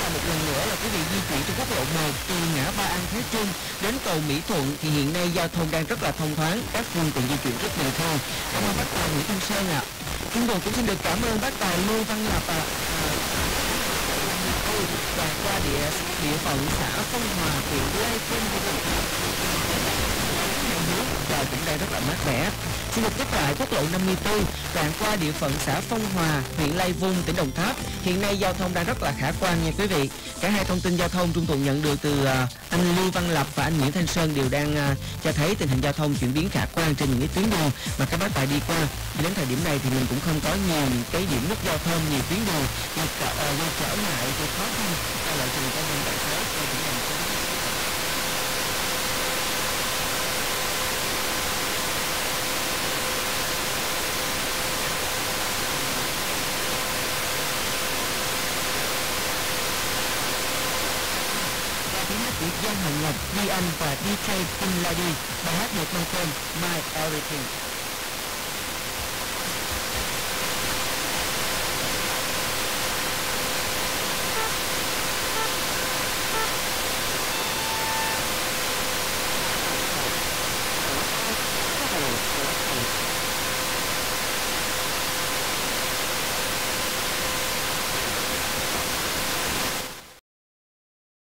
một lần nữa là quý vị di chuyển trên quốc lộ 1 từ ngã ba An Thái Trung đến cầu Mỹ Thuận thì hiện nay giao thông đang rất là thông thoáng, các phương tiện di chuyển rất bình thường. Cảm ơn bác tài Nguyễn Thanh Sơn ạ. Chúng tôi cũng xin được cảm ơn bác tài Lưu Văn Lập ạ. Đoạn qua địa phận xã Phong Hòa, huyện Lai Vung, và cũng đang rất là mát mẻ. Xin được nhắc lại quốc lộ 54 đoạn qua địa phận xã Phong Hòa, huyện Lai Vung, tỉnh Đồng Tháp. Hiện nay giao thông đang rất là khả quan nha quý vị. Cả hai thông tin giao thông Trung Thuận nhận được từ anh Lưu Văn Lập và anh Nguyễn Thanh Sơn đều đang cho thấy tình hình giao thông chuyển biến khả quan trên những cái tuyến đường mà các bác tài đi qua. Đến thời điểm này thì mình cũng không có nhiều cái điểm nút giao thông, nhiều tuyến đường gây trở ngại, gây khó khăn cho loại trừ giao thông tại phố. Việt Giang Hồng Ngọc, Di Anh và DJ Kim Lady bài hát được mang tên My Everything.